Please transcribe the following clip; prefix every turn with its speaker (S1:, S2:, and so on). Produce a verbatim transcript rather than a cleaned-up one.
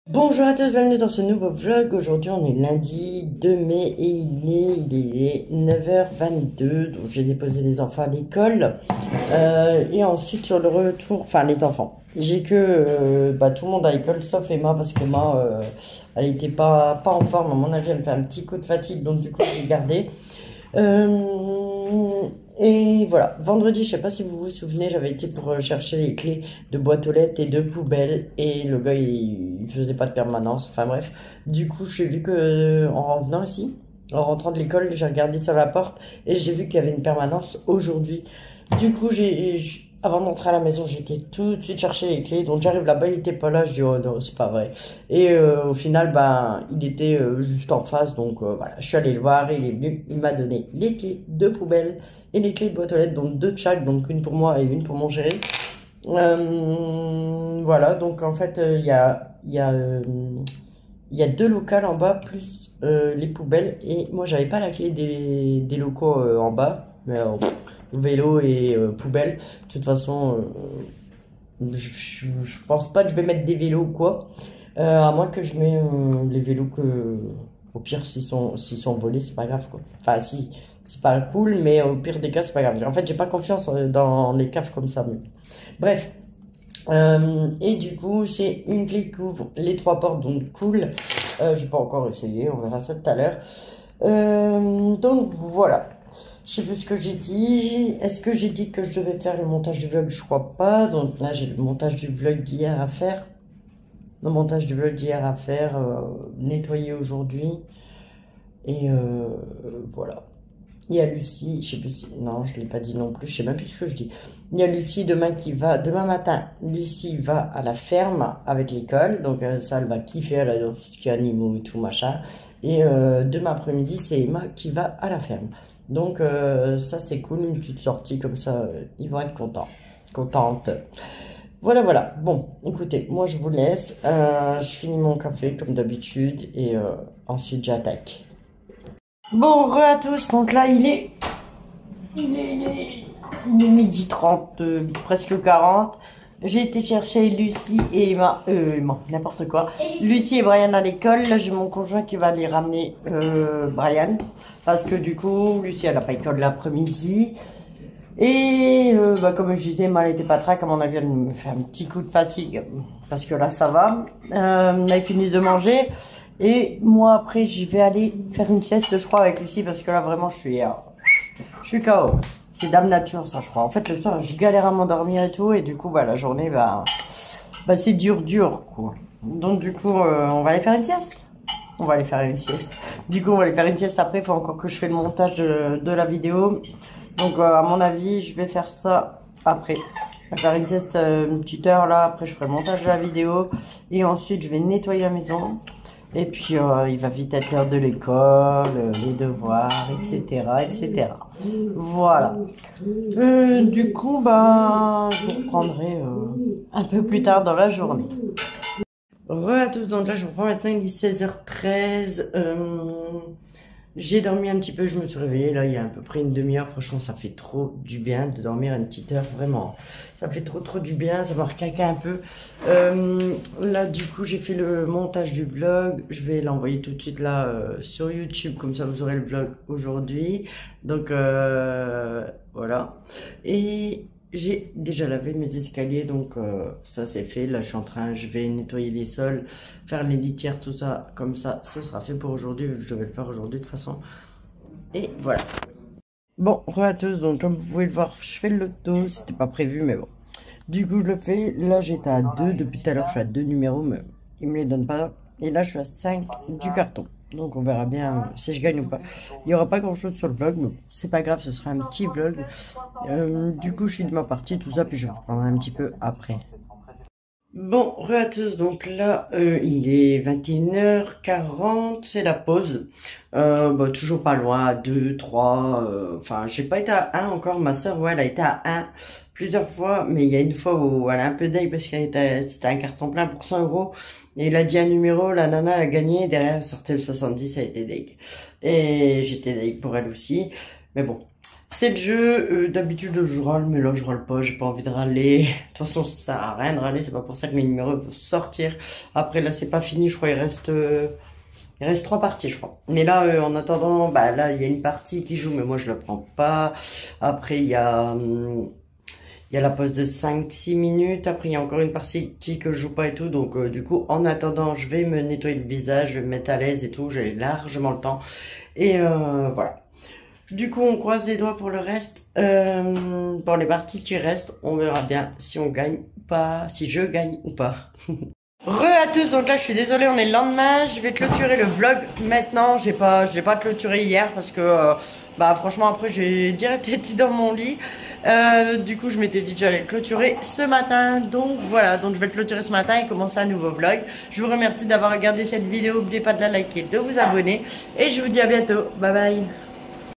S1: Bonjour à tous, bienvenue dans ce nouveau vlog. Aujourd'hui on est lundi deux mai et il est, il est neuf heures vingt-deux. Donc j'ai déposé les enfants à l'école. Euh, et ensuite sur le retour, enfin les enfants. J'ai que euh, bah, tout le monde à l'école sauf Emma parce qu'Emma euh, elle était pas, pas en forme. À mon avis elle me fait un petit coup de fatigue donc du coup je l'ai gardée. Euh, et voilà, vendredi, je sais pas si vous vous souvenez, j'avais été pour chercher les clés de boîte aux lettres et de poubelle et le gars il, il faisait pas de permanence, enfin bref. Du coup, j'ai vu que en revenant ici, en rentrant de l'école, j'ai regardé sur la porte et j'ai vu qu'il y avait une permanence aujourd'hui. Du coup, j'ai avant d'entrer à la maison, j'ai été tout de suite chercher les clés. Donc j'arrive là-bas, il était pas là. Je dis oh non, c'est pas vrai. Et euh, au final, ben il était euh, juste en face. Donc euh, voilà, je suis allée le voir. Il est venu, il m'a donné les clés de poubelle et les clés de boîte aux lettres, donc deux de chaque, donc une pour moi et une pour mon chéri. Euh, voilà, donc en fait, euh, il y a il y a euh, il y a deux locales en bas plus euh, les poubelles et moi j'avais pas la clé des, des locaux euh, en bas, mais euh, vélo et euh, poubelle. De toute façon, euh, je, je, je pense pas que je vais mettre des vélos ou quoi. Euh, à moins que je mets euh, les vélos que, au pire, s'ils sont, s'ils sont volés, c'est pas grave quoi. Enfin, si, c'est pas cool, mais au pire des cas, c'est pas grave. En fait, j'ai pas confiance euh, dans les caves comme ça. Mais... Bref. Euh, et du coup, c'est une clé qui ouvre les trois portes, donc cool. Euh, je vais pas encore essayer, on verra ça tout à l'heure. Euh, donc voilà. Je sais plus ce que j'ai dit. Est-ce que j'ai dit que je devais faire le montage du vlog? Je crois pas. Donc là, j'ai le montage du vlog d'hier à faire. Le montage du vlog d'hier à faire. Euh, nettoyer aujourd'hui. Et euh, voilà. Il y a Lucie, je sais plus si... Non, je l'ai pas dit non plus. Je sais même plus ce que je dis. Il y a Lucie demain qui va... Demain matin, Lucie va à la ferme avec l'école. Donc euh, ça, elle va kiffer. Elle adore tout ce qui est animaux et tout machin. Et euh, demain après-midi, c'est Emma qui va à la ferme. Donc euh, ça c'est cool, une petite sortie comme ça, euh, ils vont être contents, contentes. Voilà, voilà. Bon, écoutez, moi je vous laisse. Euh, je finis mon café comme d'habitude et euh, ensuite j'attaque. Bon, re à tous. Donc là il est, il est, il est, il est midi trente, euh, presque quarante. J'ai été chercher Lucie et Emma, euh, Emma, n'importe quoi. Lucie et Brian à l'école. Là, j'ai mon conjoint qui va aller ramener euh, Brian. Parce que du coup, Lucie, elle n'a pas école l'après-midi. Et euh, bah, comme je disais, Emma, elle était pas trac. À mon avis, elle me fait un petit coup de fatigue. Parce que là, ça va. Euh, là, ils finissent de manger. Et moi, après, j'y vais aller faire une sieste, je crois, avec Lucie. Parce que là, vraiment, je suis, euh, je suis K O. C'est dame nature, ça, je crois. En fait, le soir, je galère à m'endormir et tout. Et du coup, bah, la journée, bah, bah c'est dur, dur, quoi. Donc, du coup, euh, on va aller faire une sieste. On va aller faire une sieste. Du coup, on va aller faire une sieste après. Il faut encore que je fais le montage de, de la vidéo. Donc, euh, à mon avis, je vais faire ça après. Je vais faire une sieste euh, une petite heure, là. Après, je ferai le montage de la vidéo. Et ensuite, je vais nettoyer la maison. Et puis, euh, il va vite être l'heure de l'école, euh, les devoirs, et cetera, et cetera. Voilà. Euh, du coup, ben, je vous reprendrai euh, un peu plus tard dans la journée. Re à tous, donc là, je reprends maintenant, il est seize heures treize. Euh, j'ai dormi un petit peu, je me suis réveillée là il y a à peu près une demi-heure. Franchement, ça fait trop du bien de dormir une petite heure, vraiment. Ça fait trop trop du bien, ça m'a requinqué un peu. Euh, là, du coup, j'ai fait le montage du vlog. Je vais l'envoyer tout de suite là euh, sur YouTube, comme ça vous aurez le vlog aujourd'hui. Donc euh, voilà. Et j'ai déjà lavé mes escaliers, donc euh, ça c'est fait. Là, je suis en train, je vais nettoyer les sols, faire les litières, tout ça. Comme ça, ce sera fait pour aujourd'hui. Je vais le faire aujourd'hui de toute façon. Et voilà. Bon, re à tous. Donc, comme vous pouvez le voir, je fais le loto. C'était pas prévu, mais bon. Du coup, je le fais. Là, j'étais à deux. Depuis tout à l'heure, je suis à deux numéros, mais ils me les donnent pas. Et là, je suis à cinq du carton. Donc, on verra bien si je gagne ou pas. Il n'y aura pas grand chose sur le vlog, mais c'est pas grave, ce sera un petit vlog. Euh, du coup, je suis de ma partie, tout ça, puis je reprendrai un petit peu après. Bon, re à tous, donc là, euh, il est vingt et une heures quarante, c'est la pause. Euh, bah, toujours pas loin, à deux, trois, euh, enfin, j'ai pas été à un encore, ma soeur, ouais, elle a été à un plusieurs fois, mais il y a une fois où elle a un peu d'ail parce qu'elle était, c'était un carton plein pour cent euros, et il a dit un numéro, la nana elle a gagné, derrière elle sortait le soixante-dix, elle était deg. Et j'étais deg pour elle aussi. Mais bon, c'est le jeu. Euh, D'habitude, je râle, mais là, je râle pas. J'ai pas envie de râler. De toute façon, ça sert à rien de râler. C'est pas pour ça que mes numéros vont sortir. Après, là, c'est pas fini. Je crois il reste, euh, il reste trois parties, je crois. Mais là, euh, en attendant, bah là, il y a une partie qui joue, mais moi, je la prends pas. Après, il y a, hum, il y a la pause de cinq six minutes. Après, il y a encore une partie que je joue pas et tout. Donc, euh, du coup, en attendant, je vais me nettoyer le visage, je vais me mettre à l'aise et tout. J'ai largement le temps. Et euh, voilà. Du coup, on croise les doigts pour le reste. Euh, pour les parties qui restent, on verra bien si on gagne ou pas, si je gagne ou pas. Re à tous, donc là je suis désolée, on est le lendemain, je vais clôturer le vlog maintenant. J'ai pas, j'ai pas clôturé hier parce que, euh, bah franchement après j'ai direct été dans mon lit. Euh, du coup je m'étais dit que j'allais le clôturer ce matin, donc voilà, donc je vais le clôturer ce matin et commencer un nouveau vlog. Je vous remercie d'avoir regardé cette vidéo, n'oubliez pas de la liker, de vous abonner et je vous dis à bientôt, bye bye.